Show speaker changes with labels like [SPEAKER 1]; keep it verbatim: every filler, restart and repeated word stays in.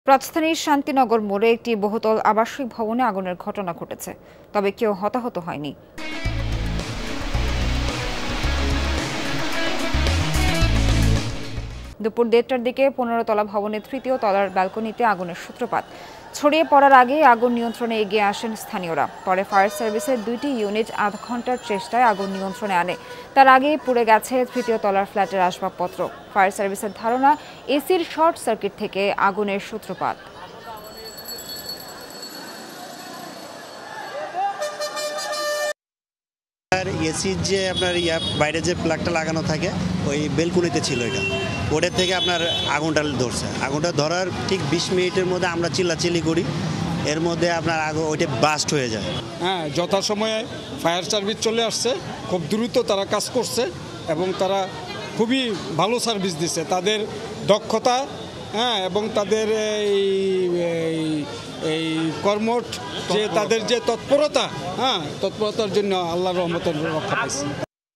[SPEAKER 1] রাজধানীর শান্তিনগর মোড়ে একটি বহুতল আবাসিক ভবনে আগুনের ঘটনা ঘটেছে, তবে কেউ হতাহত হয়নি। দুপুর দেড়টার দিকে পনেরো তলা ভবনের তৃতীয় তলার ব্যালকনিতে আগুনের সূত্রপাত। ছড়িয়ে পড়ার আগেই আগুন নিয়ন্ত্রণে এগিয়ে আসেন স্থানীয়রা। পরে ফায়ার সার্ভিসের দুইটি ইউনিট আধ ঘন্টার চেষ্টায় আগুন নিয়ন্ত্রণে আনে। তার আগেই পুড়ে গেছে তৃতীয় তলার ফ্ল্যাটের আসবাবপত্র। ফায়ার সার্ভিসের ধারণা, এসির শর্ট সার্কিট থেকে আগুনের সূত্রপাত।
[SPEAKER 2] আর এসির যে আপনার ইয়া বাইরে যে প্লাগটা লাগানো থাকে ওই বেলকুনিতে ছিল, এটা ওটার থেকে আপনার আগুনটা ধরছে। আগুনটা ধরার ঠিক বিশ মিনিটের মধ্যে আমরা চিল্লাচিল্লি করি, এর মধ্যে আপনার আগুন ওইটা বাস্ট হয়ে যায়।
[SPEAKER 3] হ্যাঁ, যথাসময়ে ফায়ার সার্ভিস চলে আসছে, খুব দ্রুত তারা কাজ করছে এবং তারা খুবই ভালো সার্ভিস দিচ্ছে। তাদের দক্ষতা হ্যাঁ এবং তাদের এই এই কর্মঠ যে তাদের যে তৎপরতা হ্যাঁ তৎপরতার জন্য আল্লাহর রহমতের রক্ষা পাইছে।